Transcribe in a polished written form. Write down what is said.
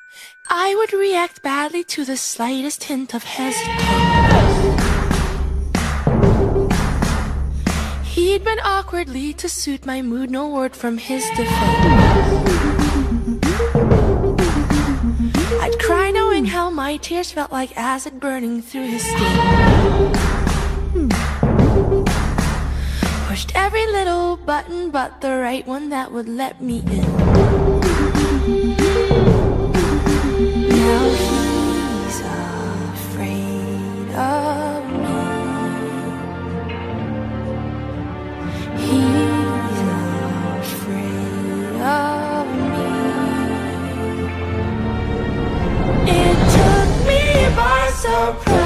I would react badly to the slightest hint of hesitance. He'd been awkwardly to suit my mood, no word from his defense. I'd cry knowing how my tears felt like acid burning through his skin. Pushed every little button but the right one that would let me in. Now he's afraid of me. He's afraid of me. It took me by surprise.